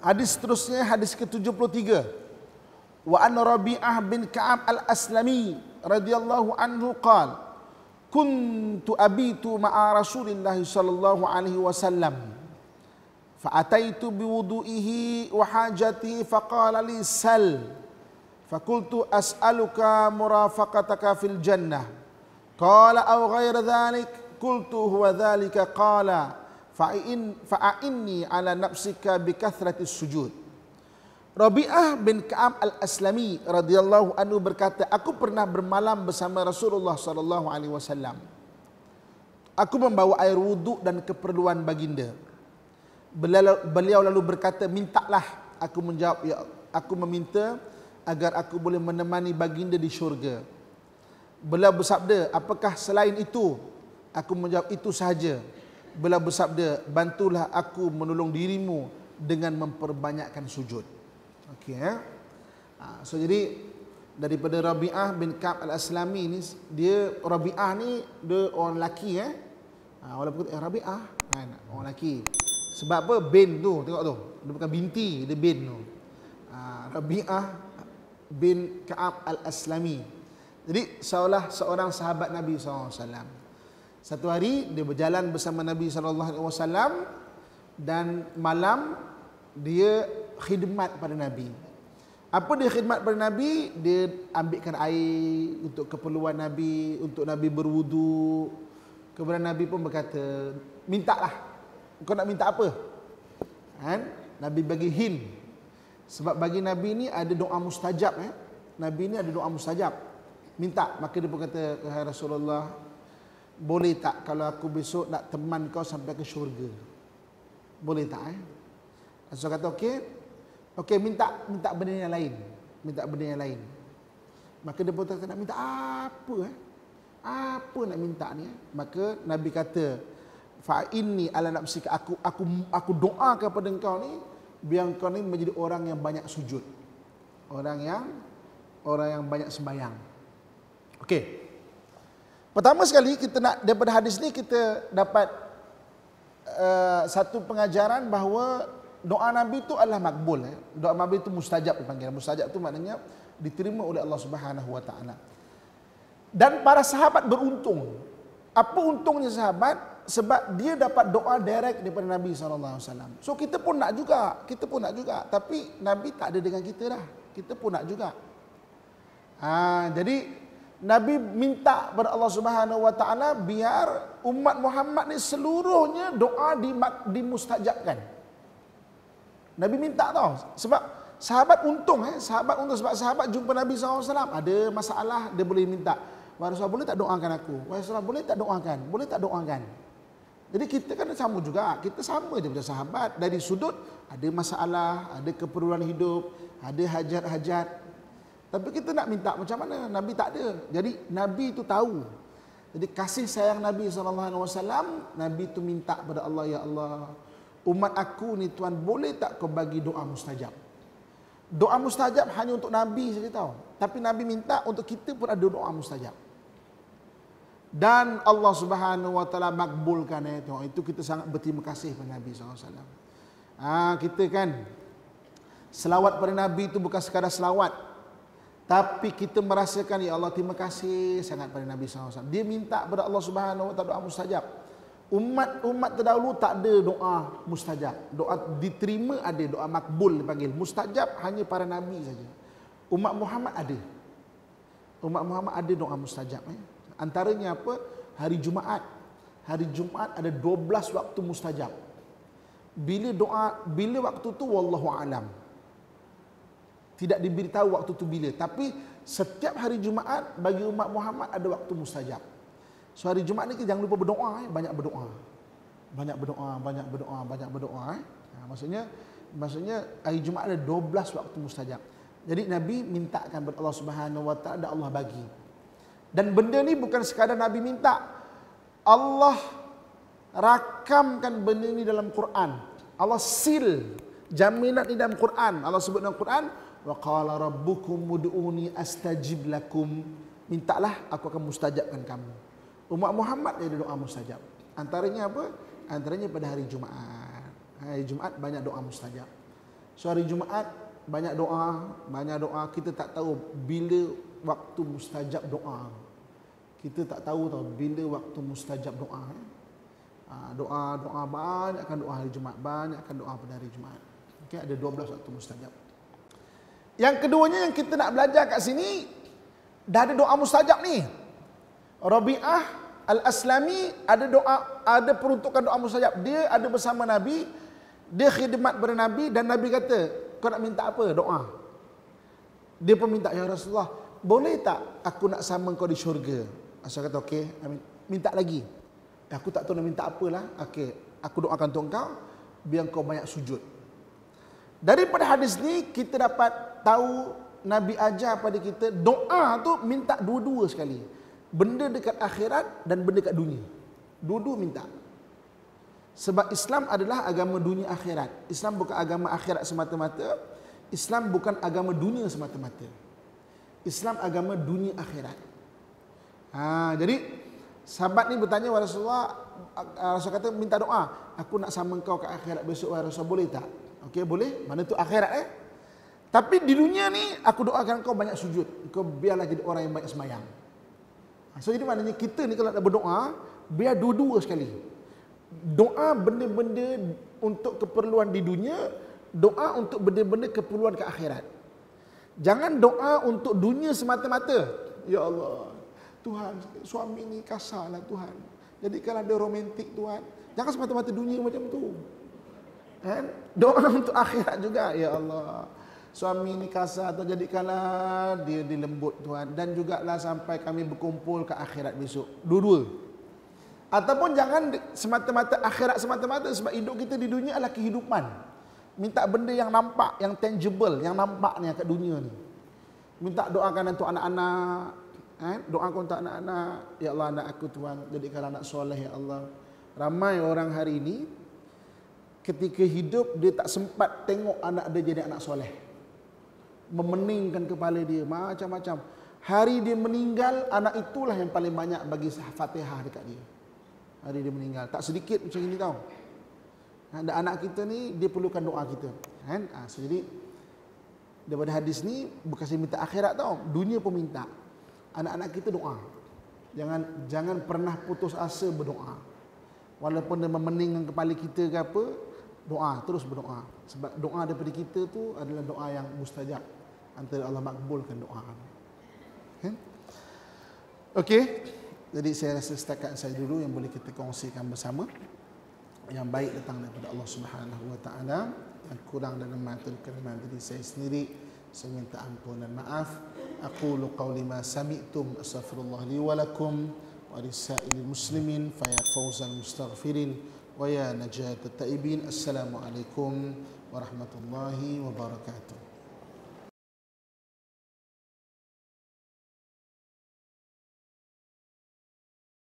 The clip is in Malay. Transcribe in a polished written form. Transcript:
Hadis seterusnya, hadis ke-73. Wa an Rabi'ah bin Ka'ab al-Aslami radhiyallahu anhu qala kuntu abitu ma'a Rasulillah sallallahu alaihi wasallam fa ataitu biwudu'ihi wa hajatihi faqala li sal fakultu as'aluka murafaqataka fil jannah qala aw ghayra dhalik qultu huwa dhalika qala fa'inni ala nafsika bikathratis sujud. Rabi'ah bin Ka'ab al-Aslami radhiyallahu anhu berkata, aku pernah bermalam bersama Rasulullah sallallahu alaihi wasallam. Aku membawa air wuduk dan keperluan baginda. Beliau lalu berkata, mintalah. Aku menjawab, ya, aku meminta agar aku boleh menemani baginda di syurga. Beliau bersabda, apakah selain itu? Aku menjawab, itu sahaja. Beliau bersabda, bantulah aku menolong dirimu dengan memperbanyakkan sujud. Okey, so jadi daripada Rabi'ah bin Ka'ab al-Aslami ni, dia Rabi'ah ni dia orang lelaki walaupun Rabi'ah kan orang lelaki. Sebab apa? Bin tu, tengok tu. Dia bukan binti, dia bin tu. Rabi'ah bin Ka'ab al-Aslami. Jadi seorang sahabat Nabi SAW. Satu hari dia berjalan bersama Nabi SAW dan malam dia khidmat pada Nabi. Apa dia khidmat pada Nabi? Dia ambilkan air untuk keperluan Nabi, untuk Nabi berwudu. Kemudian Nabi pun berkata, mintalah. Kau nak minta apa? Kan? Nabi bagi hint. Sebab bagi Nabi ni ada doa mustajab. Nabi ni ada doa mustajab. Minta. Maka dia pun kata, hai Rasulullah, boleh tak kalau aku besok nak teman kau sampai ke syurga? Boleh tak? Rasul kata okey, minta benda yang lain. Minta benda yang lain. Maka dia pun kata, nak minta apa? Apa nak minta ni? Maka Nabi kata, fa inni ala nafsika, aku doa kepada engkau ni biar engkau ni menjadi orang yang banyak sujud. Orang yang banyak sembahyang. Okey. Pertama sekali kita nak daripada hadis ni kita dapat satu pengajaran bahawa doa Nabi itu adalah makbul. Doa Nabi itu mustajab dipanggil. Mustajab itu maknanya diterima oleh Allah Subhanahu wa taala. Dan para sahabat beruntung. Apa untungnya sahabat? Sebab dia dapat doa direct daripada Nabi sallallahu alaihi wasallam. So kita pun nak juga. Tapi Nabi tak ada dengan kita dah. Kita pun nak juga. Jadi Nabi minta kepada Allah Subhanahu wa taala biar umat Muhammad ni seluruhnya doa dimustajabkan. Nabi minta tau. Sebab sahabat untung sebab sahabat jumpa Nabi SAW ada masalah, dia boleh minta, wahai Rasulullah boleh tak doakan aku? Wahai Rasulullah boleh tak doakan? Boleh tak doakan? Jadi kita kan sama juga. Kita sama je macam sahabat. Dari sudut ada masalah, ada keperluan hidup, ada hajat-hajat. Tapi kita nak minta macam mana? Nabi tak ada. Jadi Nabi itu tahu. Jadi kasih sayang Nabi SAW, Nabi itu minta kepada Allah, ya Allah, umat aku ni Tuhan, boleh tak kau bagi doa mustajab? Doa mustajab hanya untuk Nabi saja tahu. Tapi Nabi minta untuk kita pun ada doa mustajab. Dan Allah Subhanahu wa taala makbulkan itu kita sangat berterima kasih kepada Nabi SAW. Kita kan selawat pada Nabi itu bukan sekadar selawat, tapi kita merasakan, ya Allah, terima kasih sangat pada Nabi SAW. Dia minta kepada Allah Subhanahu wa taala doa mustajab. Umat terdahulu tak ada doa mustajab. Doa diterima ada, doa makbul dipanggil. Mustajab hanya para nabi saja. Umat Muhammad ada. Umat Muhammad ada doa mustajab. Antaranya apa? Hari Jumaat. Hari Jumaat ada 12 waktu mustajab. Bila waktu tu wallahu alam. Tidak diberitahu waktu itu bila. Tapi setiap hari Jumaat bagi umat Muhammad ada waktu mustajab. So hari Jumaat ni kita jangan lupa berdoa. Banyak berdoa. Maksudnya hari Jumaat ada 12 waktu mustajab. Jadi Nabi mintakan kepada Allah Subhanahu wa taala dan Allah bagi. Dan benda ni bukan sekadar Nabi minta. Allah rakamkan benda ni dalam Quran. Allah seal jaminan ni dalam Quran. Allah sebut dalam Quran, wa qala rabbukum ud'uni astajib lakum. Mintalah, aku akan mustajabkan kamu. Umat Muhammad ada doa mustajab. Antaranya apa? Antaranya pada hari Jumaat. Hari Jumaat banyak doa mustajab. So hari Jumaat banyak doa, kita tak tahu bila waktu mustajab doa. Kita tak tahu bila waktu mustajab doa. Doa banyakkan doa hari Jumaat, banyakkan doa pada hari Jumaat. Okay, ada 12 waktu mustajab. Yang keduanya yang kita nak belajar kat sini, dah ada doa mustajab ni. Rabi'ah Al-Aslami ada peruntukan doa mustajab. Dia ada bersama Nabi, dia khidmat pada Nabi, dan Nabi kata, kau nak minta apa? Doa. Dia pun minta, ya Rasulullah, boleh tak aku nak sama kau di syurga? Rasul kata, okey, minta lagi. Aku tak tahu nak minta apalah. Okey, aku doakan untuk kau biar kau banyak sujud. Daripada hadis ni kita dapat tahu Nabi ajar pada kita doa tu minta dua-dua sekali. Benda dekat akhirat dan benda dekat dunia. Dua-dua minta. Sebab Islam adalah agama dunia akhirat. Islam bukan agama akhirat semata-mata. Islam bukan agama dunia semata-mata. Islam agama dunia akhirat. Jadi sahabat ni bertanya kepada Rasulullah, Rasul kata minta doa, aku nak sama kau ke akhirat besok, Rasul boleh tak? Okey, boleh. Mana tu akhirat Tapi di dunia ni aku doakan kau banyak sujud. Kau biarlah jadi orang yang banyak sembahyang. So jadi maknanya kita ni kalau nak berdoa, biar dua-dua sekali. Doa benda-benda untuk keperluan di dunia, doa untuk benda-benda keperluan ke akhirat. Jangan doa untuk dunia semata-mata. Ya Allah, Tuhan, suami ni kasarlah Tuhan. Jadikanlah dia romantik Tuhan. Jangan semata-mata dunia macam tu. Doa untuk akhirat juga. Ya Allah, suami ni kasar, atau jadikanlah dia dilembut Tuhan. Dan jugalah sampai kami berkumpul ke akhirat besok. Dua-dua. Ataupun jangan semata-mata akhirat semata-mata, sebab hidup kita di dunia adalah kehidupan. Minta benda yang nampak, yang tangible, yang nampak ni kat dunia ni. Minta doakan untuk anak-anak. Doakan untuk anak-anak. Ya Allah, anak aku Tuhan, jadikanlah anak soleh ya Allah. Ramai orang hari ini ketika hidup dia tak sempat tengok anak dia jadi anak soleh. Memeningkan kepala dia macam-macam. Hari dia meninggal, anak itulah yang paling banyak bagi Fatihah dekat dia. Hari dia meninggal, tak sedikit macam ini tau. Dan anak kita ni dia perlukan doa kita. So, jadi daripada hadis ni bukan saya minta akhirat tau, dunia pun minta. Anak-anak kita doa. Jangan pernah putus asa berdoa. Walaupun dia memeningkan kepala kita ke apa, doa, terus berdoa. Sebab doa daripada kita tu adalah doa yang mustajab. Antara Allah makbulkan doa. Okey. Jadi saya rasa setakat saya dulu yang boleh kita kongsikan bersama. Yang baik datang daripada Allah Subhanahu wa taala, yang kurang dalam matul kalimat diri saya sendiri, saya minta ampun dan maaf. Aqulu qawli ma sami'tum, astaghfirullah li wa lakum wa lisa'ilil muslimin fa ya fawzal mustaghfirin wa ya najat at-taibin. Assalamualaikum warahmatullahi wabarakatuh.